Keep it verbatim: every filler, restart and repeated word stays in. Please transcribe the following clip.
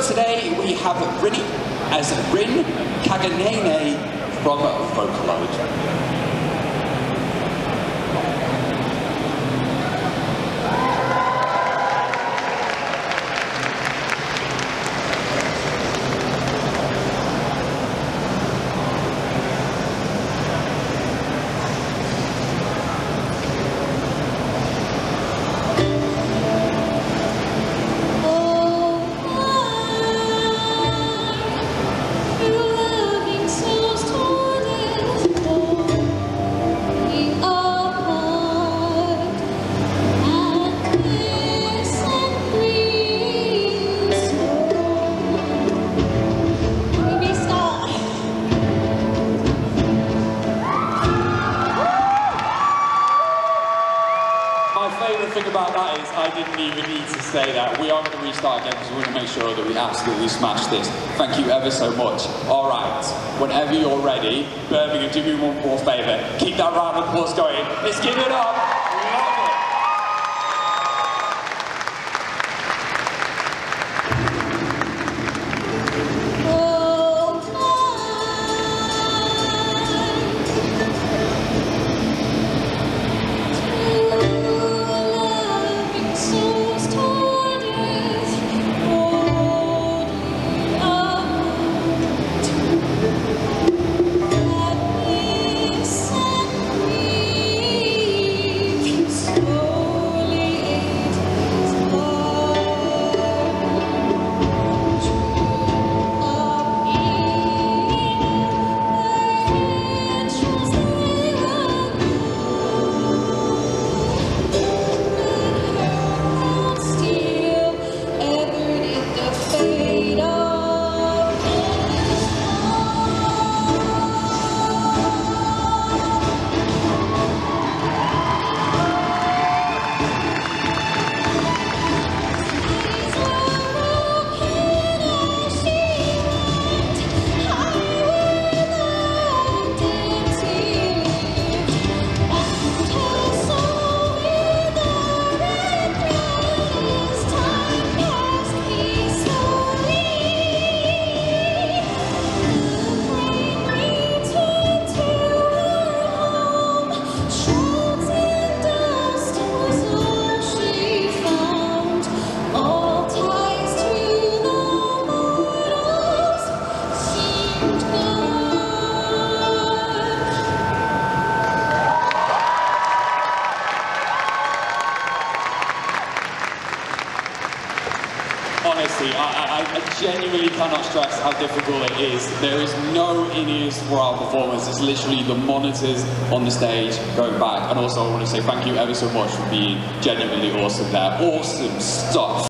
today we have Rinny as Rin Kaganene from Vocaloid. My favourite thing about that is I didn't even need to say that. We are going to restart again because we want to make sure that we absolutely smash this. Thank you ever so much. Alright, whenever you're ready, Birmingham, do me one more favour. Keep that round of applause going. Let's give it up. Love it. Honestly, I, I, I genuinely cannot stress how difficult it is. There is no in-ears for our performance. It's literally the monitors on the stage going back. And also I want to say thank you ever so much for being genuinely awesome there. Awesome stuff.